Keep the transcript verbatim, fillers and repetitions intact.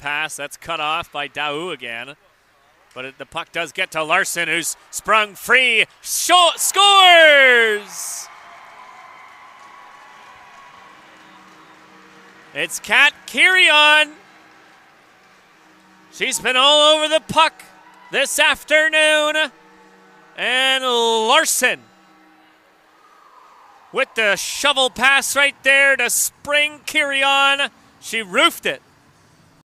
pass. That's cut off by Daou again. But it, the puck does get to Larson, who's sprung free. Show, scores! It's Kat Quirion. She's been all over the puck this afternoon. And Larson with the shovel pass right there to spring Quirion. She roofed it.